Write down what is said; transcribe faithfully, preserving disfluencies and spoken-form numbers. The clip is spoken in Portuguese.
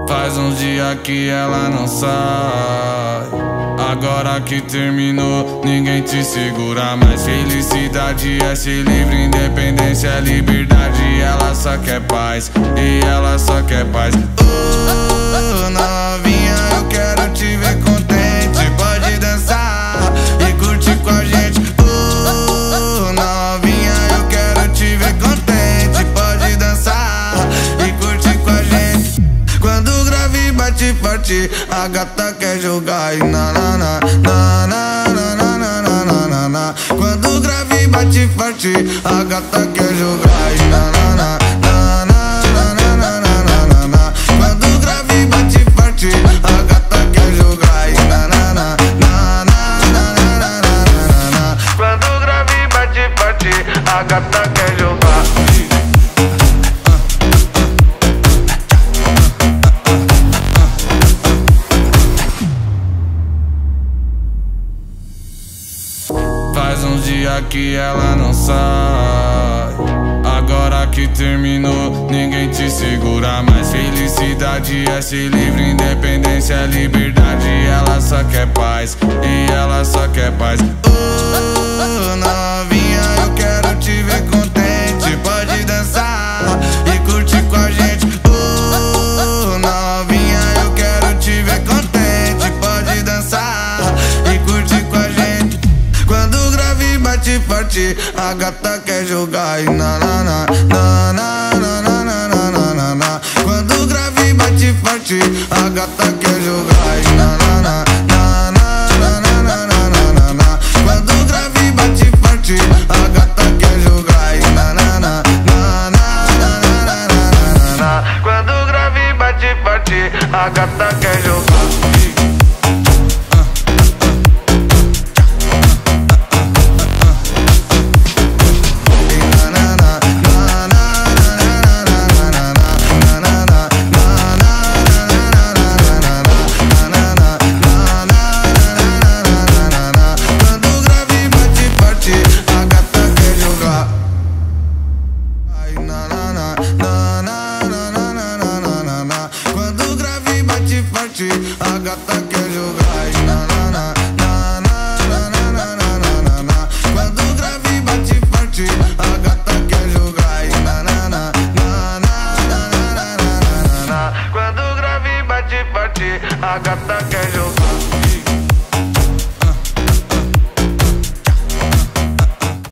Faz uns dias que ela não sai. Agora que terminou, ninguém te segura mais. Felicidade é ser livre, independência é liberdade. Ela só quer paz, e ela só quer paz. Oh, novinha, eu quero te ver contente. Pode dançar e curtir com a gente. Oh, novinha, eu quero te ver contente. Pode dançar e curtir com a gente. Quando o grave bate forte, a gata quer jogar e na na na na na na na na na na na. Quando o grave bate forte, a gata quer jogar e na na na na na na na na na na. Quando o grave bate forte, a gata quer jogar e na na na na na na na na na. Quando o grave bate forte, a gata quer jogar. Faz uns dias que ela não sai. Agora que terminou, ninguém te segura mais. Felicidade é ser livre, independência é liberdade. Ela só quer paz, e ela só quer paz. Oh, novinha, eu quero te ver contente. Pode dançar e curtir com a gente. Oh, novinha, eu quero te ver contente. Pode dançar e curtir com a gente. Quando o grave bate forte, a gata quer jogar e na na na na na na na na na na. Quando o grave bate forte, a gata quer jogar e na na na na na na na na na. Quando o grave bate forte, a gata quer jogar e na na na na na na na na. Quando o grave bate forte, a gata quer jogar. A gata quer jogar e na na na na na na na na na. Quando o grave bate forte, a gata quer jogar e na na na na na na na na. Quando o grave bate forte, a gata quer jogar.